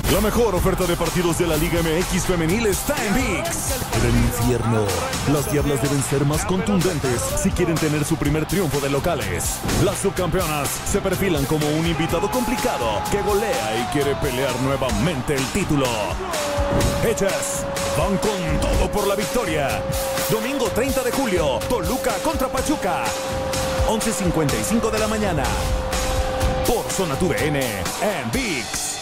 La mejor oferta de partidos de la Liga MX femenil está en ViX. En el infierno, las diablas deben ser más contundentes si quieren tener su primer triunfo de locales. Las subcampeonas se perfilan como un invitado complicado que golea y quiere pelear nuevamente el título. Ellas van con todo por la victoria. Domingo 30 de julio, Toluca contra Pachuca. 11:55 de la mañana. Por Zona TUDN en ViX.